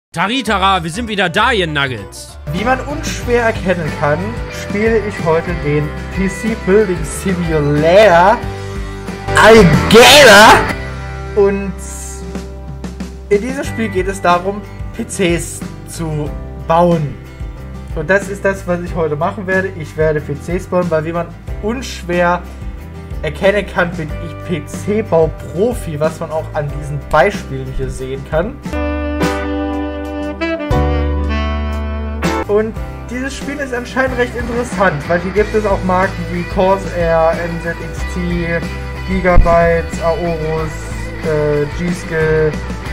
Taritara, wir sind wieder da, ihr Nuggets. Wie man unschwer erkennen kann, spiele ich heute den PC Building Simulator Alligator. Und in diesem Spiel geht es darum, PCs zu bauen. Und das ist das, was ich heute machen werde. Ich werde PCs bauen, weil wie man unschwer erkennen kann, bin ich PC-Bau-Profi, was man auch an diesen Beispielen hier sehen kann. Und dieses Spiel ist anscheinend recht interessant, weil hier gibt es auch Marken wie Corsair, NZXT, Gigabyte, Aorus, G-Skill,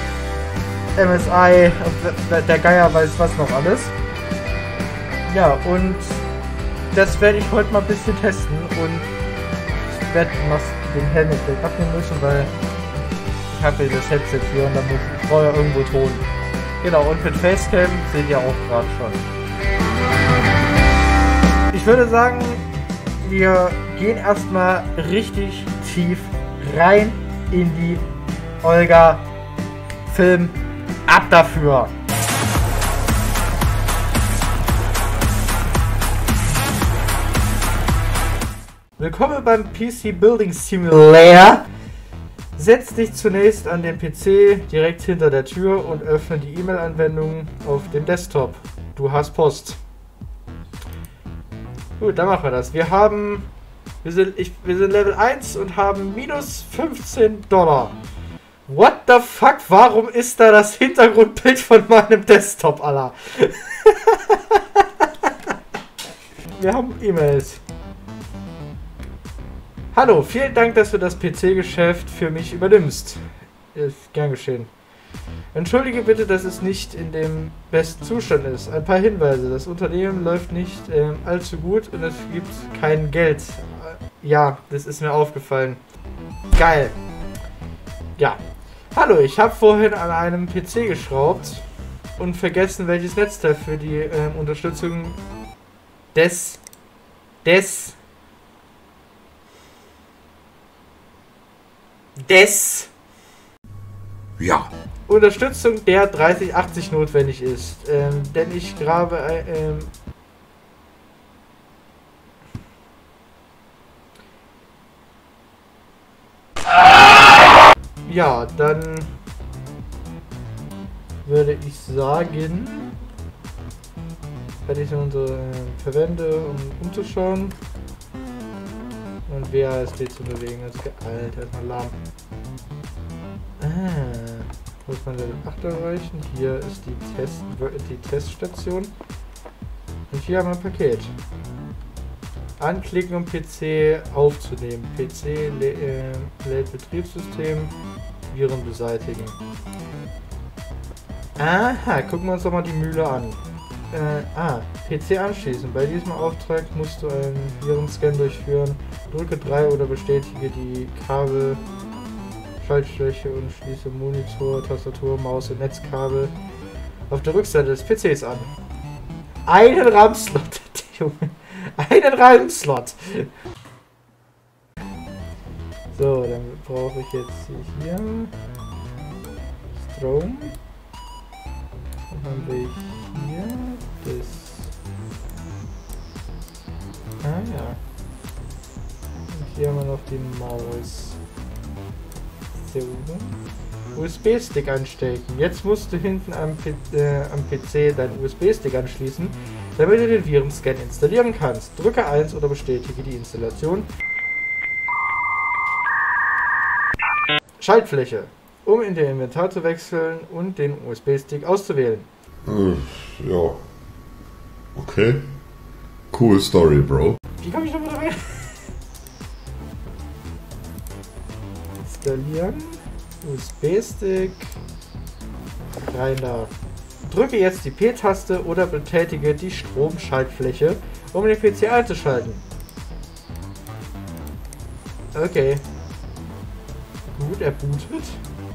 MSI und der Geier weiß was noch alles. Ja, und das werde ich heute mal ein bisschen testen und ich werde den Helm vielleicht abnehmen müssen, weil ich habe hier das Headset hier und dann brauche ich ja irgendwo Ton. Genau, und mit Facecam seht ihr auch gerade schon. Ich würde sagen, wir gehen erstmal richtig tief rein in die Olga Film. Ab dafür! Willkommen beim PC Building Simulator. Setz dich zunächst an den PC direkt hinter der Tür und öffne die E-Mail-Anwendung auf dem Desktop. Du hast Post. Gut, dann machen wir das. Wir sind Level 1 und haben minus $15. What the fuck? Warum ist da das Hintergrundbild von meinem Desktop, Alter? Wir haben E-Mails. Hallo, vielen Dank, dass du das PC-Geschäft für mich übernimmst. Gern geschehen. Entschuldige bitte, dass es nicht in dem besten Zustand ist. Ein paar Hinweise. Das Unternehmen läuft nicht allzu gut und es gibt kein Geld. Ja, das ist mir aufgefallen. Geil. Ja. Hallo, ich habe vorhin an einem PC geschraubt und vergessen, welches Netzteil für die Unterstützung des Ja. Unterstützung der 3080 notwendig ist. Denn ich grabe ja, dann würde ich sagen, wenn ich unsere verwende, um umzuschauen und WASD zu bewegen. Also, Alter, erstmal lahm. Muss man Level 8 erreichen. Hier ist die Teststation. Und hier haben wir ein Paket. Anklicken, um PC aufzunehmen. PC lädt Betriebssystem. Viren beseitigen. Aha, gucken wir uns doch mal die Mühle an. PC anschließen. Bei diesem Auftrag musst du einen Virenscan durchführen. Drücke 3 oder bestätige die Kabel. Schaltfläche und schließe Monitor, Tastatur, Maus und Netzkabel auf der Rückseite des PCs an. Einen RAM-Slot, Junge. Einen RAM-Slot. So, dann brauche ich jetzt hier Strom. Dann haben wir hier das. Ja. Und hier haben wir noch die Maus. USB-Stick anstecken. Jetzt musst du hinten am PC deinen USB-Stick anschließen, damit du den Virenscan installieren kannst. Drücke 1 oder bestätige die Installation. Schaltfläche, um in den Inventar zu wechseln und den USB-Stick auszuwählen. Ja. Okay. Cool Story, Bro. Wie komme ich da wieder rein? Installieren. USB-Stick. Rein da. Drücke jetzt die P-Taste oder betätige die Stromschaltfläche, um den PC einzuschalten. Okay. Gut, er bootet.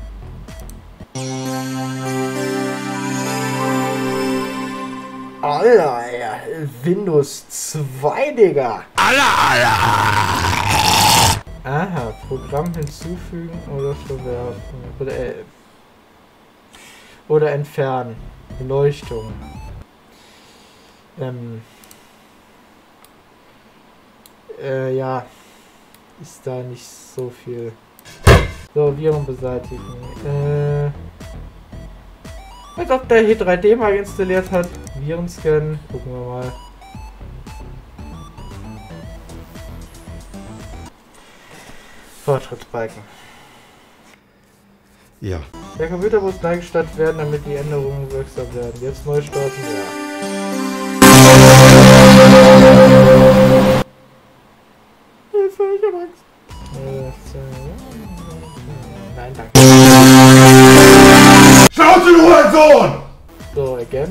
Alter, Windows 2, Digga. Aha, Programm hinzufügen oder verwerfen. Oder entfernen. Beleuchtung. Ja. Ist da nicht so viel. So, Viren beseitigen. Als ob der hier 3D mal installiert hat. Viren scannen. Gucken wir mal. Fortschrittsbalken. Ja. Der Computer muss neu gestartet werden, damit die Änderungen wirksam werden. Jetzt neu starten, ja. Hilfe, ich hab Angst. Nein, danke. Schnauze, du Hurensohn! So, again.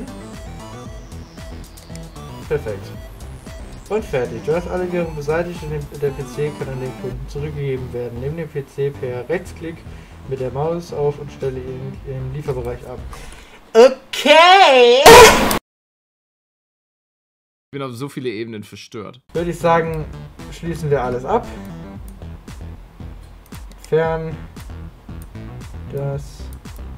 Perfekt. Und fertig. Du hast alle Viren beseitigt und der PC kann an den Kunden zurückgegeben werden. Nimm den PC per Rechtsklick mit der Maus auf und stelle ihn im Lieferbereich ab. Okay! Ich bin auf so viele Ebenen verstört. Würde ich sagen, schließen wir alles ab. Fern. Das.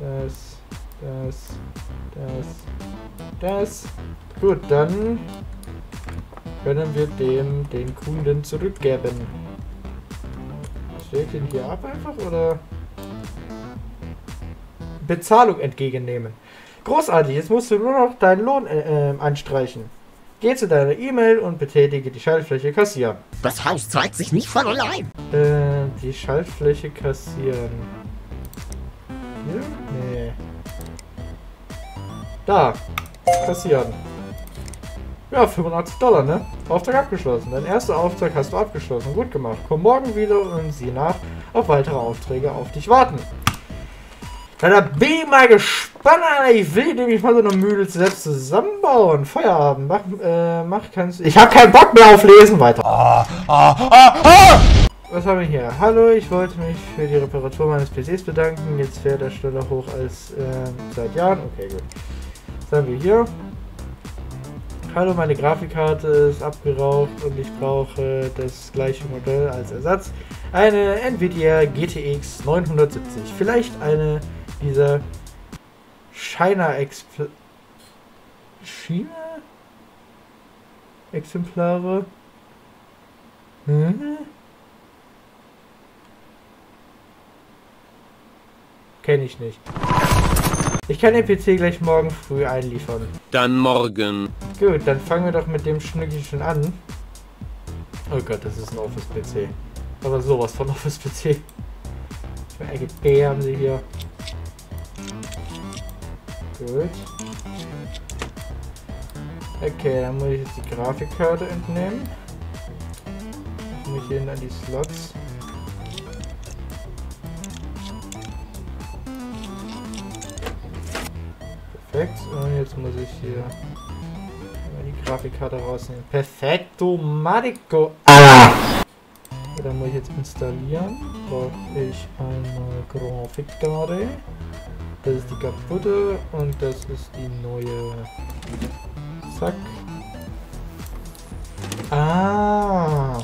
Gut, dann können wir dem den Kunden zurückgeben. Stellt ihn hier ab einfach oder Bezahlung entgegennehmen. Großartig, jetzt musst du nur noch deinen Lohn anstreichen. Geh zu deiner E-Mail und betätige die Schaltfläche kassieren. Das Haus zeigt sich nicht von allein. Die Schaltfläche kassieren. Hier? Nee. Da. Kassieren. Ja, $85, ne? Auftrag abgeschlossen. Dein erster Auftrag hast du abgeschlossen. Gut gemacht. Komm morgen wieder und sieh nach, ob weitere Aufträge auf dich warten. Na, da bin ich mal gespannt, Alter. Ich will nämlich mal so eine Mühle selbst zusammenbauen. Feierabend. Mach kannst du. Ich hab keinen Bock mehr auf Lesen weiter. Was haben wir hier? Hallo, ich wollte mich für die Reparatur meines PCs bedanken. Jetzt fährt er schneller hoch als seit Jahren. Okay, gut. Was haben wir hier? Hallo, meine Grafikkarte ist abgeraucht und ich brauche das gleiche Modell als Ersatz. Eine Nvidia GTX 970. Vielleicht eine dieser Exemplare? Kenne ich nicht. Ich kann den PC gleich morgen früh einliefern. Dann morgen. Gut, dann fangen wir doch mit dem Schnückchen an. Oh Gott, das ist ein Office-PC. Aber sowas von Office-PC. RGB haben sie hier. Gut. Okay, dann muss ich jetzt die Grafikkarte entnehmen. Muss ich hier an die Slots. Perfekt. Und jetzt muss ich hier die Grafikkarte rausnehmen. Perfekto, Marico. Ah! So, dann muss ich jetzt installieren. Brauche ich eine Grafikkarte. Das ist die kaputte und das ist die neue. Zack. Ah!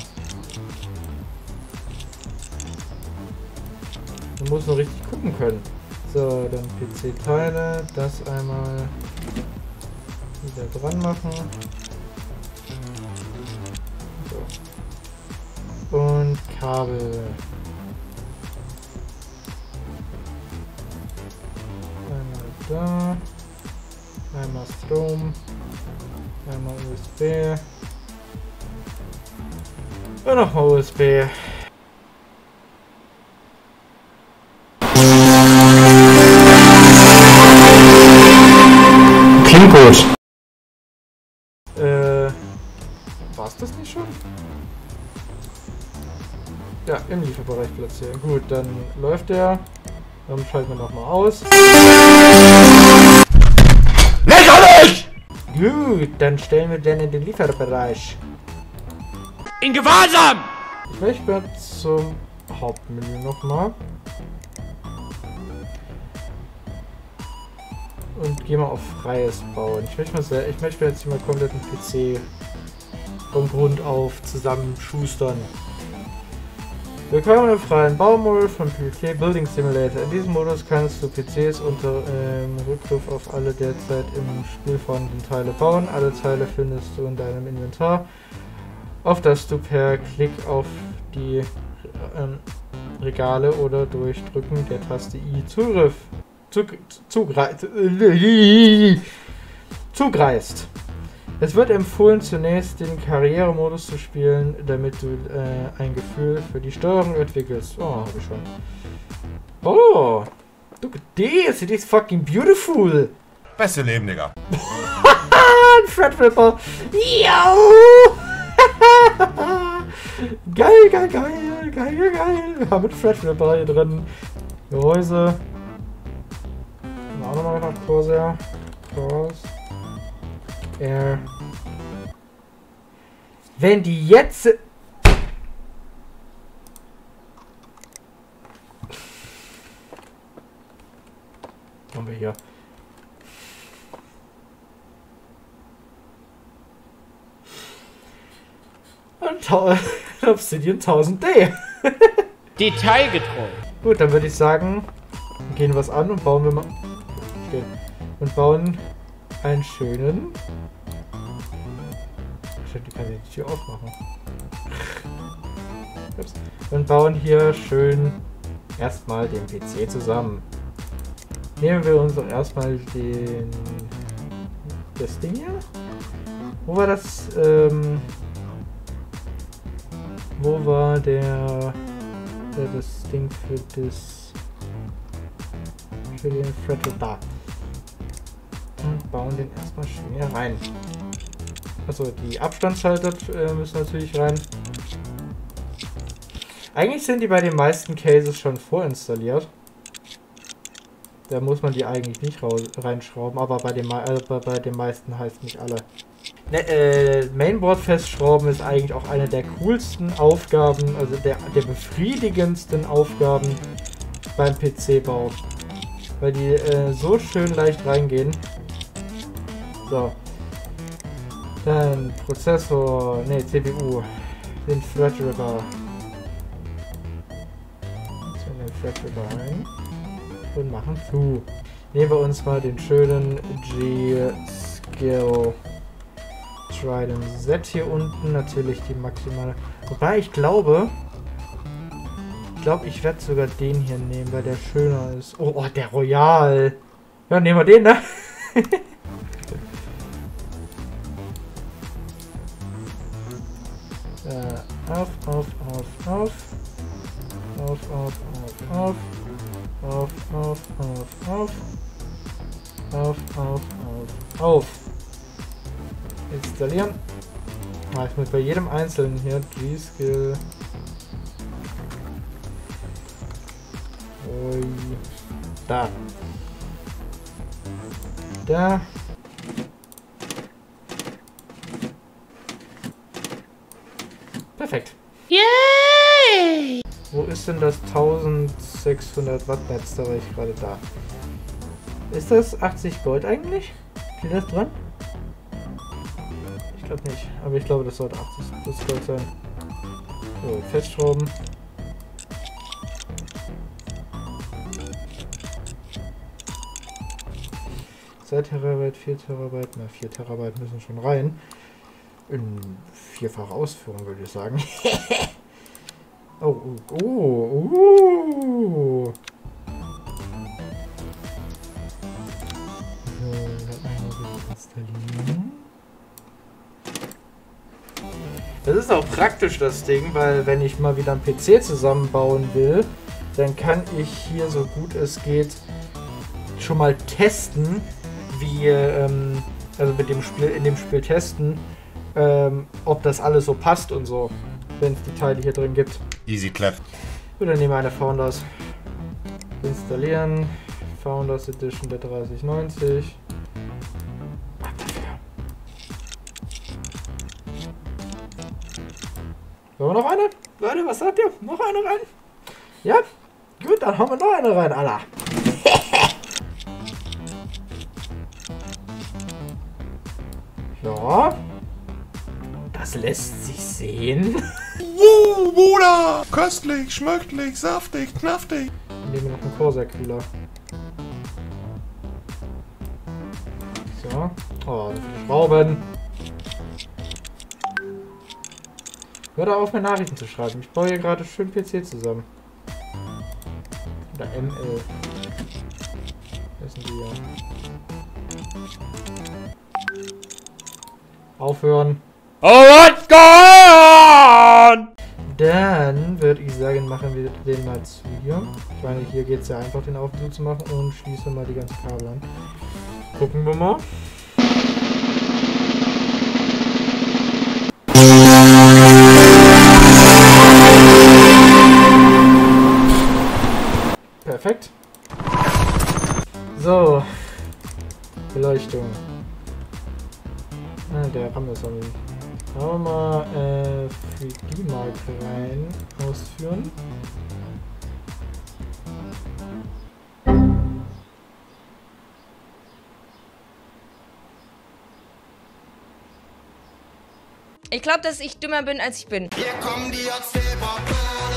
Du musst noch richtig gucken können. So, dann PC-Teile, das einmal wieder dran machen. So. Und Kabel. Einmal da. Einmal Strom. Einmal USB. Und nochmal USB. Klingt gut. War's das nicht schon? Ja, im Lieferbereich platzieren. Gut, dann läuft der. Dann schalten wir nochmal aus. Lächerlich! Gut, dann stellen wir den in den Lieferbereich. In Gewahrsam! Ich möchte zum Hauptmenü nochmal. Und gehe mal auf freies Bauen. Ich möchte jetzt hier mal komplett einen PC vom Grund auf zusammen schustern. Willkommen im freien Baumodus von PC Building Simulator. In diesem Modus kannst du PCs unter Rückgriff auf alle derzeit im Spiel vorhandenen Teile bauen. Alle Teile findest du in deinem Inventar, auf das du per Klick auf die Regale oder durch Drücken der Taste I zugreifst. Es wird empfohlen, zunächst den Karrieremodus zu spielen, damit du ein Gefühl für die Steuerung entwickelst. Oh, habe ich schon. Oh, look at this, it is fucking beautiful. Beste Leben, Digga. Fred Ripper. Yo! Geil, geil, geil, geil, geil. Wir haben mit Fred Ripper hier drin. Gehäuse. Auch nochmal nach Corsair. Air. Wenn die jetzt... Haben wir hier. Obsidian 1000D. Detailgetreu. Gut, dann würde ich sagen, gehen wir es an und bauen wir mal... Okay. Und bauen einen schönen... Die kann ich die Tür aufmachen. Ups. Und bauen hier schön erstmal den PC zusammen. Nehmen wir uns doch erstmal das Ding hier. Wo war das? Wo war das Ding für den Threadle da? Und bauen den erstmal schön hier rein. Also die Abstandsschalter müssen natürlich rein. Eigentlich sind die bei den meisten Cases schon vorinstalliert. Da muss man die eigentlich nicht reinschrauben, aber bei den meisten heißt nicht alle. Mainboard festschrauben ist eigentlich auch eine der coolsten Aufgaben, also der befriedigendsten Aufgaben beim PC-Bau. Weil die so schön leicht reingehen. So. Dann Prozessor, ne, CPU, den Threadripper. Den Threadripper rein und machen zu. Nehmen wir uns mal den schönen G-Skill Trident Z hier unten, natürlich die maximale. Wobei ich glaube, ich werde sogar den hier nehmen, weil der schöner ist. Oh, der Royal. Ja, nehmen wir den, ne? Auf. Installieren. Ich muss bei jedem einzelnen hier G-Skill. Da. Perfekt. Yay! Wo ist denn das 1600 Watt Netz? Da war ich gerade da. Ist das 80 Gold eigentlich? Steht das dran? Ich glaube nicht, aber ich glaube, das sollte 80 plus Gold sein. So, festschrauben. Terabyte, 4 Terabyte, na 4 Terabyte müssen schon rein. In vierfacher Ausführung würde ich sagen. Oh. So, installieren. Das ist auch praktisch, das Ding, weil wenn ich mal wieder einen PC zusammenbauen will, dann kann ich hier, so gut es geht, schon mal testen, wie, also mit dem Spiel, in dem Spiel testen, ob das alles so passt und so, wenn es die Teile hier drin gibt. Easy clap. Gut, dann nehmen wir eine Founders. Installieren. Founders Edition der 3090. Wollen wir noch eine? Leute, was sagt ihr? Noch eine rein? Ja? Gut, dann haben wir noch eine rein, Alter. Ja. Das lässt sich sehen. Bruder! Köstlich, schmöchtlich, saftig, knaftig. Nehmen wir noch einen Corsair-Kühler. So. Oh, so viele Schrauben. Hör da auf, mir Nachrichten zu schreiben. Ich baue hier gerade schön PC zusammen. Oder ML. Was sind die hier? Aufhören. Oh, what's going on? Dann würde ich sagen, machen wir den mal zu hier. Ich meine, hier geht es ja einfach, den auf und zu machen und schließen mal die ganzen Kabel an. Gucken wir mal. Perfekt. So. Beleuchtung. Ah, der RAM ist auch nicht. Schauen wir mal 3D-Mark rein ausführen. Ich glaube, dass ich dümmer bin, als ich bin. Hier kommen die Erzählbarkeiten.